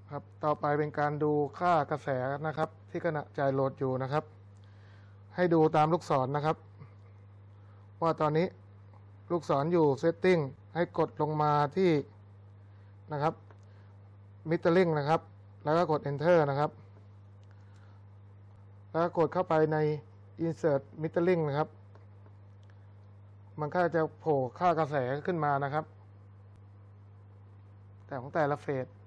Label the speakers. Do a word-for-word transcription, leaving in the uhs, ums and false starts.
Speaker 1: ครับต่อไปเป็นการดูค่ากระแสนะครับที่ขณะจ่ายโหลดอยู่นะครับให้ดูตามลูกศรนะครับว่าตอนนี้ลูกศรอยู่ Setting ให้กดลงมาที่นะครับ Metering นะครับแล้วก็กด Enter นะครับแล้วก็กดเข้าไปใน Insert Metering นะครับมันก็จะโผล่ค่ากระแสขึ้นมานะครับแต่ของแต่ละเฟส